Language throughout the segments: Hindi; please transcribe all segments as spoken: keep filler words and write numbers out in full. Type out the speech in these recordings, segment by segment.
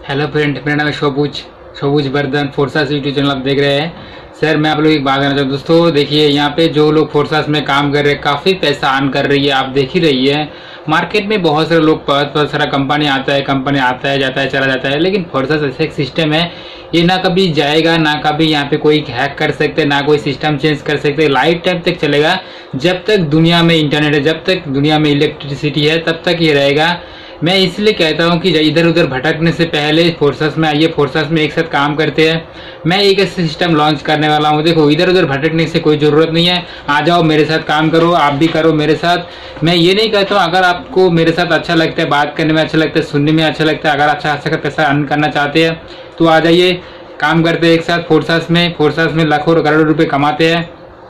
हेलो फ्रेंड, मेरा नाम है शोभुज शोभुज वर्धन। फोर्सास यूट्यूब चैनल आप देख रहे हैं। सर मैं आप लोग एक बात कहना चाहता हूँ। दोस्तों देखिए, यहाँ पे जो लोग फोर्सास में काम कर रहे हैं काफ़ी पैसा अर्न कर रही है। आप देख ही रही है मार्केट में बहुत सारे लोग, बहुत बहुत सारा कंपनी आता है कंपनी आता है जाता है चला जाता है, लेकिन फोर्सास ऐसा एक सिस्टम है, ये ना कभी जाएगा ना कभी यहाँ पे कोई हैक कर सकते, ना कोई सिस्टम चेंज कर सकते। लाइफ टाइम तक चलेगा, जब तक दुनिया में इंटरनेट है, जब तक दुनिया में इलेक्ट्रिसिटी है, तब तक ये रहेगा। मैं इसलिए कहता हूँ कि इधर उधर भटकने से पहले फोर्सास में आइए, फोर्सास में एक साथ काम करते हैं। मैं एक ऐसा सिस्टम लॉन्च करने वाला हूँ। देखो, इधर उधर भटकने से कोई ज़रूरत नहीं है। आ जाओ मेरे साथ काम करो, आप भी करो मेरे साथ। मैं ये नहीं कहता हूँ, अगर आपको मेरे साथ अच्छा लगता है, बात करने में अच्छा लगता है, सुनने में अच्छा लगता है, अगर अच्छा अच्छा पैसा अर्न करना चाहते हैं तो आ जाइए, काम करते हैं एक साथ फोर्सास में। फोर्सास में लाखों करोड़ों रुपये कमाते हैं।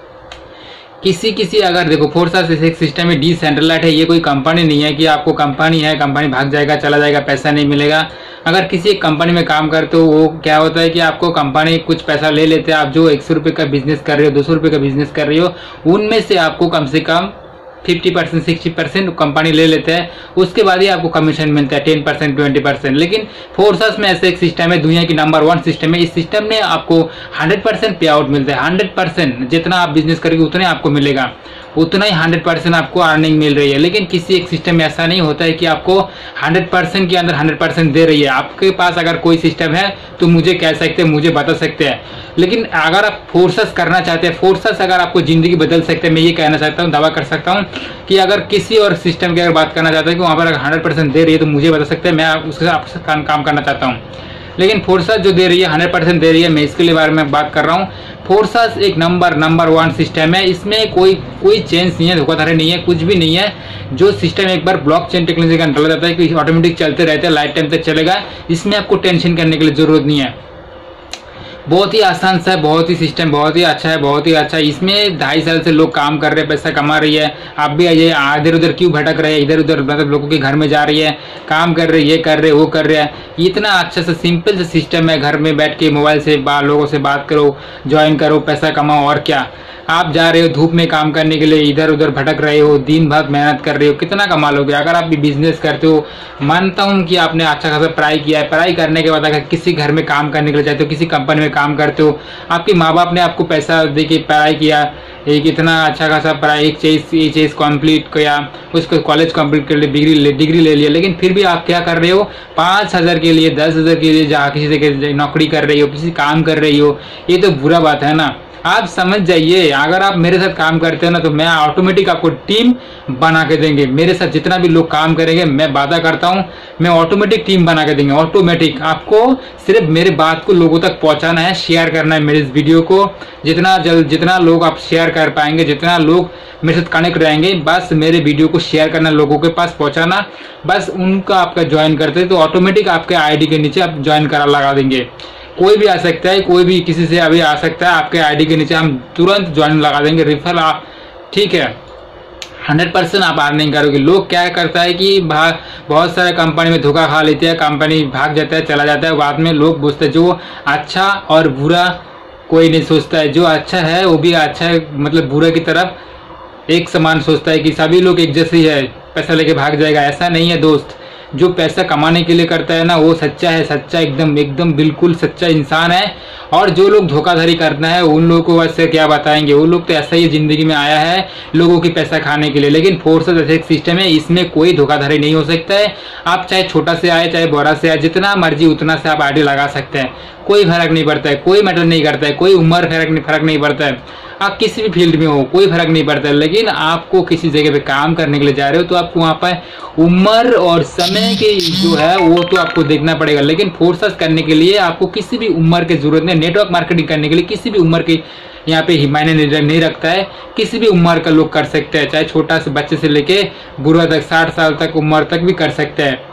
किसी किसी अगर देखो, फोर्सास एक सिस्टम में डिसेंट्रलाइज्ड है, ये कोई कंपनी नहीं है कि आपको कंपनी है कंपनी भाग जाएगा चला जाएगा पैसा नहीं मिलेगा। अगर किसी एक कंपनी में काम करते हो, वो क्या होता है कि आपको कंपनी कुछ पैसा ले लेते हैं। आप जो एक सौ रुपये का बिजनेस कर रहे हो, दो सौ रुपये का बिजनेस कर रही हो, उनमें से आपको कम से कम fifty percent sixty percent company ले लेते हैं। उसके बाद ही आपको कमीशन मिलता है टेन परसेंट ट्वेंटी परसेंट। लेकिन फोर्सास में ऐसा एक सिस्टम है, दुनिया की नंबर वन सिस्टम है। इस सिस्टम में आपको हंड्रेड परसेंट पे आउट मिलता है। हंड्रेड परसेंट जितना आप बिजनेस करेंगे उतना आपको मिलेगा, उतना ही हंड्रेड परसेंट आपको अर्निंग मिल रही है। लेकिन किसी एक सिस्टम में ऐसा नहीं होता है कि आपको हंड्रेड परसेंट के अंदर हंड्रेड परसेंट दे रही है। आपके पास अगर कोई सिस्टम है तो मुझे कह सकते हैं, मुझे बता सकते हैं। लेकिन अगर आप फोर्सास करना चाहते हैं, फोर्सास अगर आपको ज़िंदगी बदल सकते हैं, मैं ये कहना चाहता हूँ, दावा कर सकता हूँ कि अगर किसी और सिस्टम की अगर बात करना चाहते हैं कि वहाँ पर अगर हंड्रेड परसेंट दे रही है तो मुझे बता सकते हैं, मैं उसके साथ आपके साथ काम करना चाहता हूँ। लेकिन फोर्सास जो दे रही है हंड्रेड परसेंट दे रही है, मैं इसके लिए बारे में बात कर रहा हूँ। फोर्सास एक नंबर नंबर वन सिस्टम है। इसमें कोई कोई चेंज नहीं है, धोखाधड़ी नहीं है, कुछ भी नहीं है। जो सिस्टम एक बार ब्लॉकचेन टेक्नोलॉजी का डाला जाता है कि ऑटोमेटिक चलते रहते हैं, लाइफ टाइम तक चलेगा। इसमें आपको टेंशन करने के लिए जरूरत नहीं है। बहुत ही आसान सा है, बहुत ही सिस्टम बहुत ही अच्छा है, बहुत ही अच्छा है। इसमें ढाई साल से लोग काम कर रहे हैं, पैसा कमा रही है। आप भी आइए, इधर उधर क्यों भटक रहे हैं, इधर उधर मतलब लोगों के घर में जा रही है, काम कर रही है, ये कर रहे वो कर रहे हैं। इतना अच्छा सा सिंपल सा सिस्टम है। घर में बैठ के मोबाइल से बाहर लोगों से बात करो, ज्वाइन करो, पैसा कमाओ। और क्या, आप जा रहे हो धूप में काम करने के लिए, इधर उधर भटक रहे हो, दिन भर मेहनत कर रहे हो, कितना कमा लोगे। अगर आप भी बिजनेस करते हो, मानता हूँ कि आपने अच्छा खासा पढ़ाई किया है, पढ़ाई करने के बाद अगर किसी घर में काम करने के लिए जाते हो, किसी कंपनी में काम करते हो, आपके माँ बाप ने आपको पैसा दे के पढ़ाई किया, एक इतना अच्छा खासा पढ़ाई, एक चीज ये चीज़ कंप्लीट किया, उसको कॉलेज कंप्लीट कर लिया, डिग्री डिग्री ले लिया, लेकिन फिर भी आप क्या कर रहे हो, पाँच हज़ार के लिए, दस हज़ार के लिए जहाँ किसी जगह नौकरी कर रही हो, किसी काम कर रही हो। ये तो बुरा बात है ना। आप समझ जाइए, अगर आप मेरे साथ काम करते हो ना, तो मैं ऑटोमेटिक आपको टीम बना के देंगे। मेरे साथ जितना भी लोग काम करेंगे, मैं वादा करता हूँ, मैं ऑटोमेटिक टीम बना के देंगे। ऑटोमेटिक आपको सिर्फ मेरे बात को लोगों तक पहुँचाना है, शेयर करना है मेरे इस वीडियो को। जितना जल्द जितना लोग आप शेयर कर पाएंगे, जितना लोग मेरे साथ कनेक्ट रहेंगे, बस मेरे वीडियो को शेयर करना, लोगों के पास पहुँचाना, बस उनका आपका ज्वाइन करते तो ऑटोमेटिक आपके आई डी के नीचे आप ज्वाइन करा लगा देंगे। कोई भी आ सकता है, कोई भी किसी से अभी आ सकता है, आपके आईडी के नीचे हम तुरंत ज्वाइन लगा देंगे, रिफर आप, ठीक है। हंड्रेड परसेंट आप अर्निंग करोगे। लोग क्या करता है कि भाग बहुत सारे कंपनी में धोखा खा लेते हैं, कंपनी भाग जाता है चला जाता है, बाद में लोग पूछते हैं। जो अच्छा और बुरा कोई नहीं सोचता है, जो अच्छा है वो भी अच्छा है, मतलब बुरा की तरफ एक समान सोचता है कि सभी लोग एक जैसे ही है, पैसा लेके भाग जाएगा। ऐसा नहीं है दोस्त। जो पैसा कमाने के लिए करता है ना, वो सच्चा है, सच्चा एकदम एकदम बिल्कुल सच्चा इंसान है। और जो लोग धोखाधड़ी करना है, उन लोगों को वैसे क्या बताएंगे, वो लोग तो ऐसा ही जिंदगी में आया है लोगों की पैसा खाने के लिए। लेकिन फोर्सास ऐसा एक सिस्टम है, इसमें कोई धोखाधड़ी नहीं हो सकता है। आप चाहे छोटा से आए चाहे बड़ा से आए, जितना मर्जी उतना से आप आईडी लगा सकते हैं, कोई फर्क नहीं पड़ता है, कोई मैटर नहीं करता है, कोई उम्र फर्क नहीं फर्क नहीं पड़ता है। आप किसी भी फील्ड में हो, कोई फर्क नहीं पड़ता है। लेकिन आपको किसी जगह पे काम करने के लिए जा रहे हो तो आपको वहाँ पर उम्र और समय के जो है वो तो आपको देखना पड़ेगा। लेकिन फोर्सास करने के लिए आपको किसी भी उम्र की जरूरत नहीं। नेटवर्क मार्केटिंग करने के लिए किसी भी उम्र की यहाँ पे मायने नहीं रखता है, किसी भी उम्र का लोग कर सकते हैं, चाहे छोटा से बच्चे से लेके बुरा तक, साठ साल तक उम्र तक भी कर सकते हैं।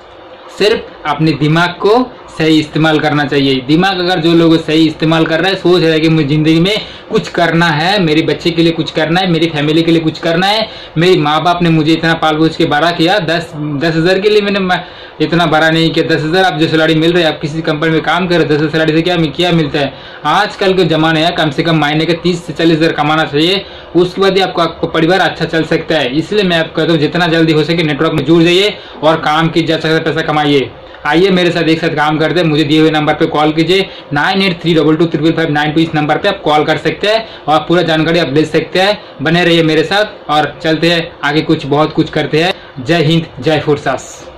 सिर्फ अपने दिमाग को सही इस्तेमाल करना चाहिए। दिमाग अगर जो लोग सही इस्तेमाल कर रहा है, सोच रहा है कि मुझे ज़िंदगी में कुछ करना है, मेरे बच्चे के लिए कुछ करना है, मेरी फैमिली के लिए कुछ करना है, मेरी माँ बाप ने मुझे इतना पाल पोस के बड़ा किया, दस दस हज़ार के लिए मैंने इतना बड़ा नहीं किया। दस हज़ार आप जो सैलरी मिल रही है, आप किसी कंपनी में काम कर रहे हो, दस हज़ार सैलरी से क्या क्या मिलता है। आजकल के ज़माने है, कम से कम महीने के तीस से चालीस हज़ार कमाना चाहिए, उसके बाद ही आपको आपको परिवार अच्छा चल सकता है। इसलिए मैं आपको कहता हूँ जितना जल्दी हो सके नेटवर्क में जुड़ जाइए और काम की जा सकता पैसा कमाइए। आइए मेरे साथ एक साथ काम करते हैं। मुझे दिए हुए नंबर पे कॉल कीजिए, nine eight three double two triple five nine two. इस नंबर पे आप कॉल कर सकते हैं और पूरा जानकारी आप ले सकते हैं। बने रहिए मेरे साथ और चलते हैं आगे, कुछ बहुत कुछ करते हैं। जय हिंद, जय फोर्सास।